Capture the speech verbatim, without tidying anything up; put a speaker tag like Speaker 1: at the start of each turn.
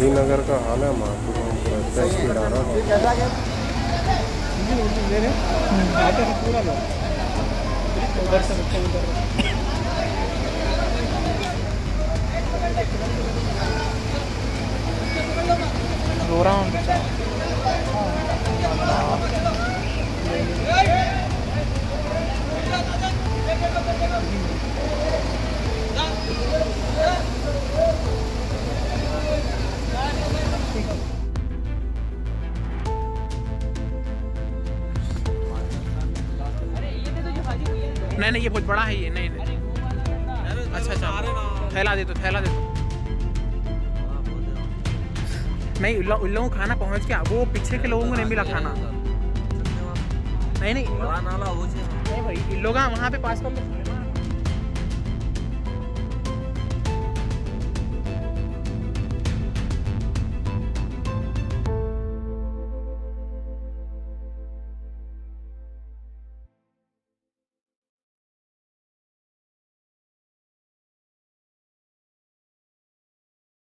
Speaker 1: गांधी नगर का हाल है
Speaker 2: रो रहा हूँ। नहीं नहीं ये बहुत बड़ा है ये। नहीं नहीं अच्छा अच्छा थैला दे दो थैला दे दो। नहीं उन लोगों को खाना पहुंच गया, वो पीछे के लोगों को नहीं मिला खाना। नहीं नहीं नहीं भाई इन लोग वहाँ पे पास कर लो।